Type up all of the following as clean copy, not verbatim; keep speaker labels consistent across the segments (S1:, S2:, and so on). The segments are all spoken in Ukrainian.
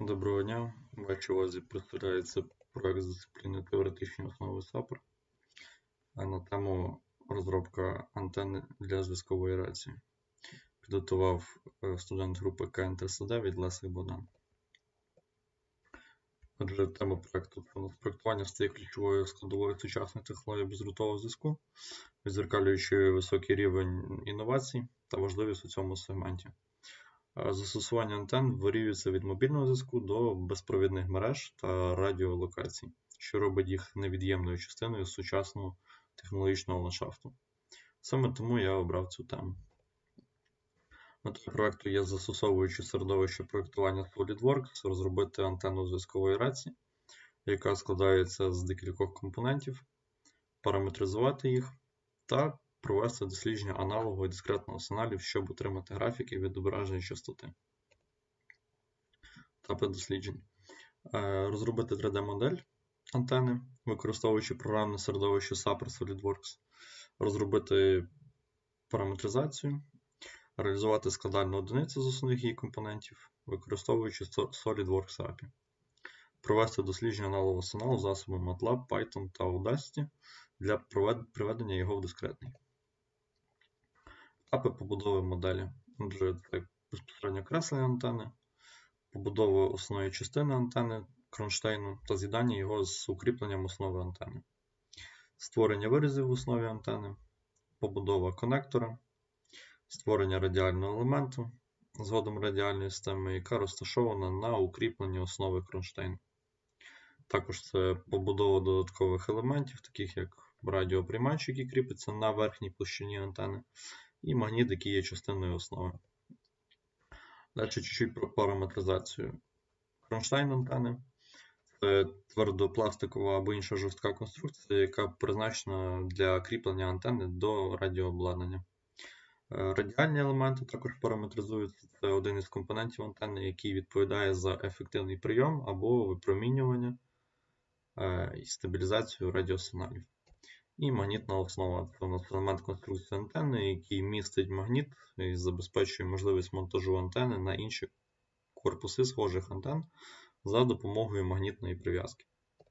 S1: Доброго дня. Вашій увазі представляється проект з дисципліни теоретичні основи САПР на тему розробка антенни для зв'язкової рації. Підготував студент групи КНТС-9 Лесик Богдан. Отже, тема проекту – проектування стає ключовою складовою сучасних технологій бездротового зв'язку, відзеркалюючи високий рівень інновацій та важливість у цьому сегменті. Застосування антенн варіюється від мобільного зв'язку до безпровідних мереж та радіолокацій, що робить їх невід'ємною частиною сучасного технологічного ландшафту. Саме тому я обрав цю тему. Метою проекту є, застосовуючи середовище проектування SolidWorks, розробити антенну зв'язкової рації, яка складається з декількох компонентів, параметризувати їх та провести дослідження аналогу і дискретного сигналів, щоб отримати графіки відображення частоти. Етапи досліджень. Розробити 3D-модель антени, використовуючи програмне середовище SAPR SolidWorks. Розробити параметризацію. Реалізувати складальну одиницю з основних її компонентів, використовуючи SolidWorks API. Провести дослідження аналогового сигналу засобами MATLAB, Python та Audacity для приведення його в дискретний. Етапи побудови моделі. Отже, це безпосередньо креслення антени, побудова основної частини антени кронштейну та з'єднання його з укріпленням основи антени. Створення вирізів в основі антени, побудова конектора, створення радіального елементу, згодом радіальної системи, яка розташована на укріпленні основи кронштейну. Також це побудова додаткових елементів, таких як радіоприймач, який кріпиться на верхній площині антени, і магніт, який є частиною основи. Далі чуть-чуть про параметризацію. Кронштейн антени – це твердопластикова або інша жорстка конструкція, яка призначена для кріплення антени до радіообладнання. Радіальні елементи також параметризуються. Це один із компонентів антени, який відповідає за ефективний прийом або випромінювання і стабілізацію радіосигналів. І магнітна основа – це у нас елемент конструкції антени, який містить магніт і забезпечує можливість монтажу антени на інші корпуси схожих антен за допомогою магнітної прив'язки.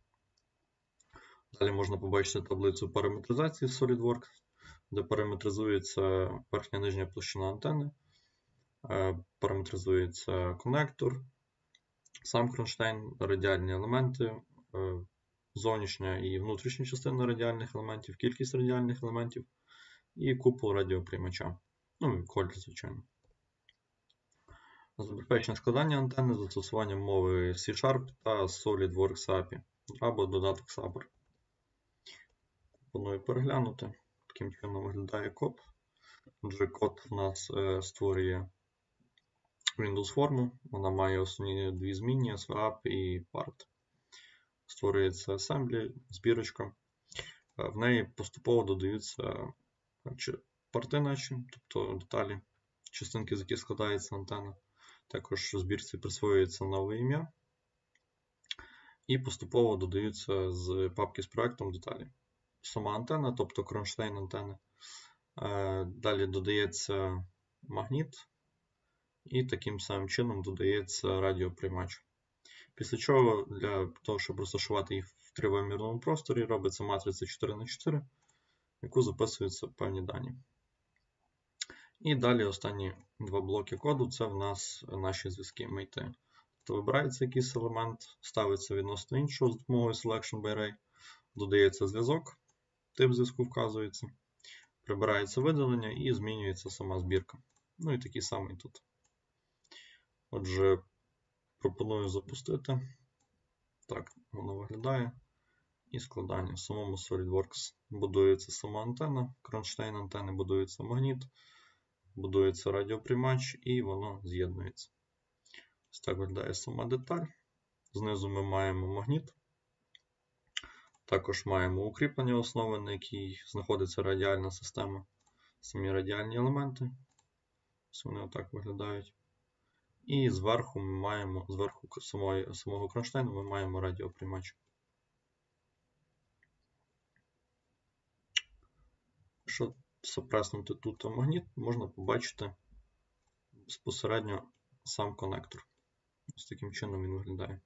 S1: Далі можна побачити таблицю параметризації в SolidWorks, де параметризується верхня і нижня площина антени, параметризується конектор, сам кронштейн, радіальні елементи, зовнішня і внутрішня частина радіальних елементів, кількість радіальних елементів і купол радіоприймача. Ну і колір, звичайно. Забезпечення складання антени з застосуванням мови C# та SolidWorks API або додаток SAPR. Пропоную переглянути. Таким чином виглядає код. Отже, код у нас створює Windows форму. Вона має основні дві змінні, swap і part. Створюється assembly, збірочка. В неї поступово додаються порти наші, тобто деталі, частинки, з яких складається антенна. Також в збірці присвоюється нове ім'я. І поступово додаються з папки з проектом деталі. Сама антенна, тобто кронштейн антени. Далі додається магніт. І таким самим чином додається радіоприймач. Після чого, для того, щоб розташувати їх в тривимірному просторі, робиться матриця 4х4, в яку записуються певні дані. І далі останні два блоки коду – це в нас наші зв'язки MATE. Тобто вибирається якийсь елемент, ставиться відносно іншого з допомогою Selection by Array, додається зв'язок, тип зв'язку вказується, прибирається видалення і змінюється сама збірка. Ну і такий самий тут. Отже, пропоную запустити. Так воно виглядає. І складання. В самому SolidWorks будується сама антенна, кронштейн антени, будується магніт, будується радіоприймач і воно з'єднується. Ось так виглядає сама деталь. Знизу ми маємо магніт. Також маємо укріплення основи, на якій знаходиться радіальна система. Самі радіальні елементи. Ось вони отак виглядають. І зверху ми маємо, зверху самого кронштейну ми маємо радіоприймач. Якщо запреснути тут магніт, можна побачити безпосередньо сам конектор. Ось таким чином він виглядає.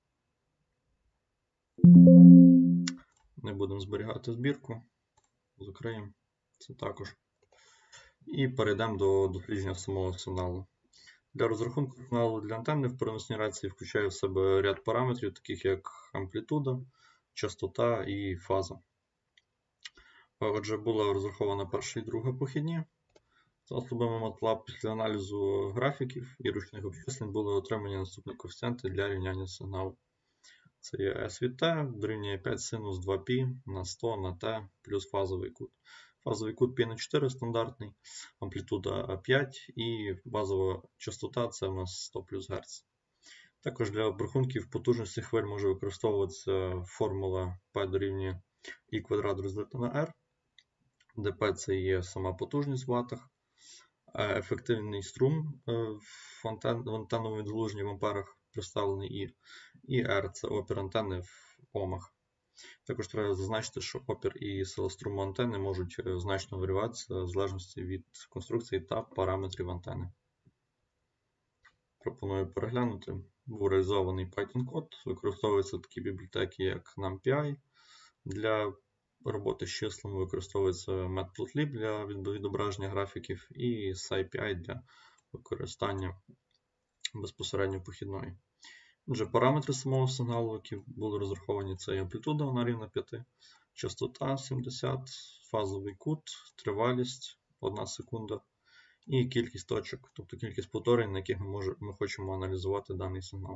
S1: Не будемо зберігати збірку. Закриємо це також. І перейдемо до дослідження самого сигналу. Для розрахунку сигналу для антенни в переносній рації включає в себе ряд параметрів, таких як амплітуда, частота і фаза. Отже, була розрахована перша і друга похідні. Засобами MATLAB після аналізу графіків і ручних обчислень були отримані наступні коефіцієнти для рівняння сигналу. Це є S від T дорівнює 5 синус 2π на 100 на T плюс фазовий кут. Фазовий кут π на 4 стандартний, амплітуда 5 і базова частота це у нас 100 плюс Гц. Також для обрахунків потужності хвиль може використовуватися формула P дорівнює I квадрат розділити на R, де P це є сама потужність в ватах, ефективний струм в антенному відгалуженні в амперах представлений і R це опір антенни в омах. Також треба зазначити, що опір і сила струму антенни можуть значно варіюватися в залежності від конструкції та параметрів антенни. Пропоную переглянути. Був реалізований Python-код, використовуються такі бібліотеки, як NumPy. Для роботи з числами використовується Matplotlib для відображення графіків і SciPy для використання безпосередньо похідної. Отже, параметри самого сигналу, які були розраховані, це є амплітуда, вона рівна 5, частота 70, фазовий кут, тривалість 1 секунда і кількість точок, тобто кількість повторень, на яких ми хочемо аналізувати даний сигнал.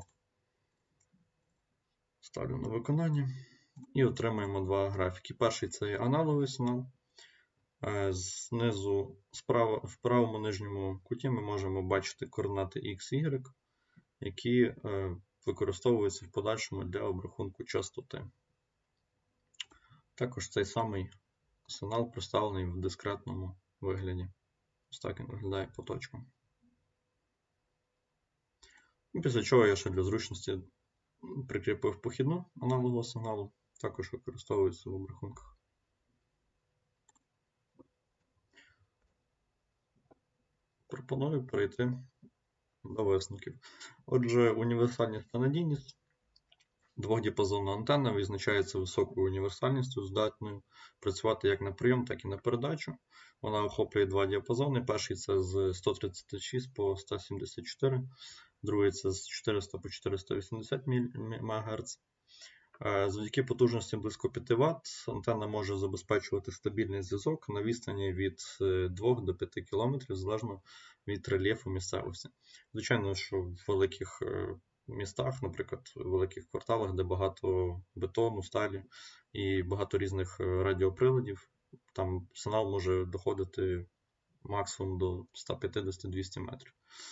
S1: Ставлю на виконання і отримаємо два графіки. Перший це є аналоговий сигнал. Знизу в правому нижньому куті ми можемо бачити координати X, Y, які використовуються в подальшому для обрахунку частоти. Також цей самий сигнал представлений в дискретному вигляді. Ось так він виглядає по точкам. І після чого я ще для зручності прикріпив похідну аналогового сигналу, також використовується в обрахунках. Пропоную перейти до висновків. Отже, універсальність та надійність. Двохдіапазонна антенна відзначається високою універсальністю, здатною працювати як на прийом, так і на передачу. Вона охоплює два діапазони. Перший це з 136 по 174, другий це з 400 по 480 МГц. Завдяки потужності близько 5 Вт антенна може забезпечувати стабільний зв'язок на відстані від 2 до 5 км, залежно від рельєфу місцевості. Звичайно, що в великих містах, наприклад, в великих кварталах, де багато бетону, сталі і багато різних радіоприладів, там сигнал може доходити максимум до 150-200 метрів.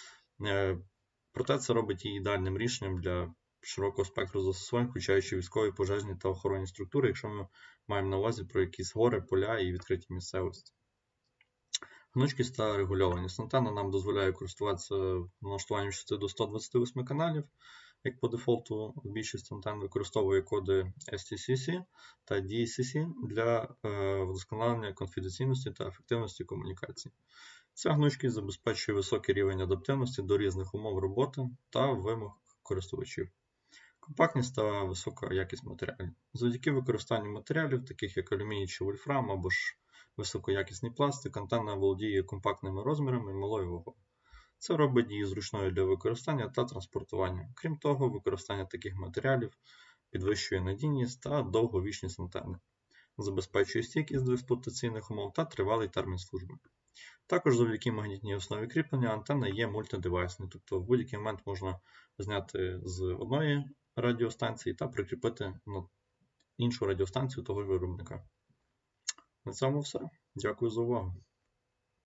S1: Проте це робить її ідеальним рішенням для широкого спектру застосувань, включаючи військові, пожежні та охоронні структури, якщо ми маємо на увазі про якісь гори, поля і відкриті місцевості. Гнучкість та регульованість. Антенна нам дозволяє користуватися налаштуванням частоти до 128 каналів, як по дефолту більшість антенн використовує коди STCC та DCC для вдосконалення конфіденційності та ефективності комунікації. Ця гнучкість забезпечує високий рівень адаптивності до різних умов роботи та вимог користувачів. Компактність та висока якість матеріалів. Завдяки використанню матеріалів, таких як алюміній чи вольфрам або ж високоякісний пластик, антенна володіє компактними розмірами і малою вагою. Це робить її зручною для використання та транспортування. Крім того, використання таких матеріалів підвищує надійність та довговічність антенни, забезпечує стійкість до експлуатаційних умов та тривалий термін служби. Також завдяки магнітній основі кріплення антенна є мультидевайсною, тобто в будь-який момент можна зняти з одної радіостанції та прикріпити на іншу радіостанцію того ж виробника. На цьому все. Дякую за увагу.